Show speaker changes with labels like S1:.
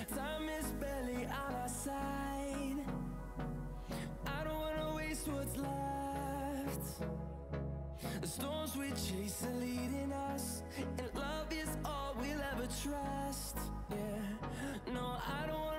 S1: Time is barely on our side. I don't wanna waste what's left. The storms we chase are leading us, and love is all we'll ever trust. Yeah, no, I don't